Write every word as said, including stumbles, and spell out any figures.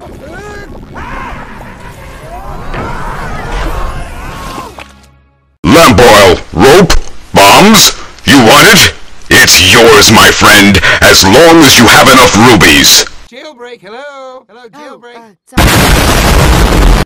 Lamp oil, rope, bombs? You want it? It's yours, my friend, as long as you have enough rubies. Jailbreak, hello? Hello, jailbreak. Oh, uh, sorry.